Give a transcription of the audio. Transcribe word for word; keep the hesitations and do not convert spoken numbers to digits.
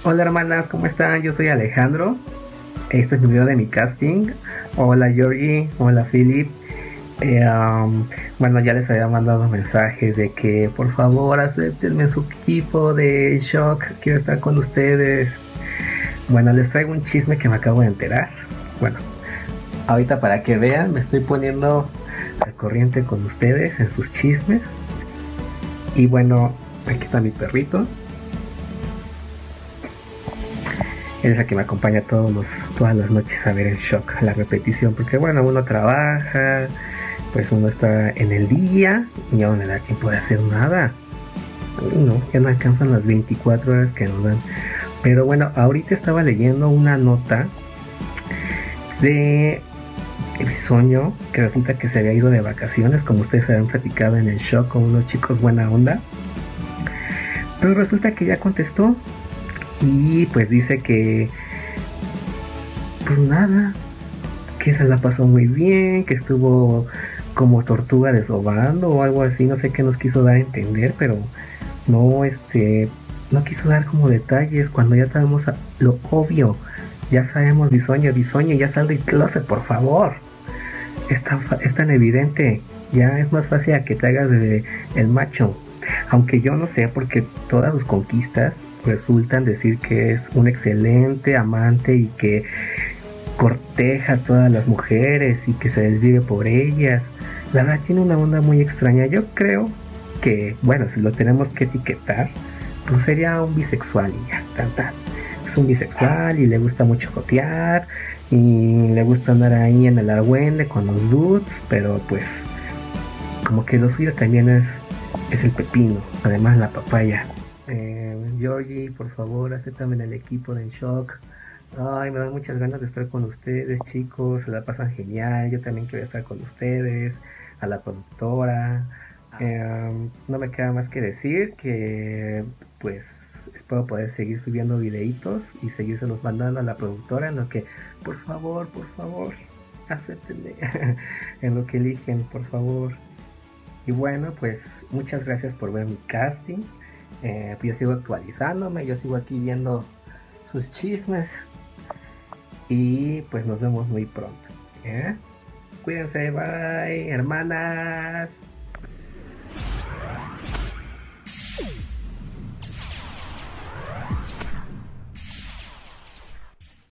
Hola hermanas, ¿cómo están? Yo soy Alejandro. Este es mi video de mi casting. Hola Georgie, hola Philip. Eh, um, bueno, ya les había mandado mensajes de que por favor acéptenme en su equipo de Shock. Quiero estar con ustedes. Bueno, les traigo un chisme que me acabo de enterar. Bueno, ahorita para que vean, me estoy poniendo al corriente con ustedes en sus chismes. Y bueno, aquí está mi perrito. Él es el que me acompaña todos los, todas las noches a ver el Shock, la repetición, porque bueno, uno trabaja, pues uno está en el día y ya no le da tiempo de hacer nada. No, ya no alcanzan las veinticuatro horas que nos dan. Pero bueno, ahorita estaba leyendo una nota de Bisoño, que resulta que se había ido de vacaciones, como ustedes habían platicado en el Shock con unos chicos buena onda. Pero resulta que ya contestó y pues dice que pues nada, que se la pasó muy bien, que estuvo como tortuga desovando o algo así, no sé qué nos quiso dar a entender, pero no, este, no quiso dar como detalles cuando ya sabemos a- lo obvio, ya sabemos Bisoño, Bisoño, ya sal del closet, por favor, es tan, fa- es tan evidente, ya es más fácil a que te hagas de el macho, aunque yo no sé porque todas sus conquistas resultan decir que es un excelente amante y que corteja a todas las mujeres y que se desvive por ellas. La verdad tiene una onda muy extraña. Yo creo que, bueno, si lo tenemos que etiquetar, pues sería un bisexual y ya, tan tan. Es un bisexual y le gusta mucho jotear y le gusta andar ahí en el argüende con los dudes, pero pues como que lo suyo también es, es el pepino, además la papaya. Eh, Georgie, por favor, acéptame en el equipo de En Shock. Ay, me dan muchas ganas de estar con ustedes, chicos. Se la pasan genial. Yo también quiero estar con ustedes. A la productora. Eh, no me queda más que decir que, pues, espero poder seguir subiendo videitos y seguírselos mandando a la productora en lo que, por favor, por favor, acéptenme. En lo que eligen, por favor. Y bueno, pues muchas gracias por ver mi casting. Eh, yo sigo actualizándome, yo sigo aquí viendo sus chismes y pues nos vemos muy pronto. ¿Eh? Cuídense, bye, hermanas.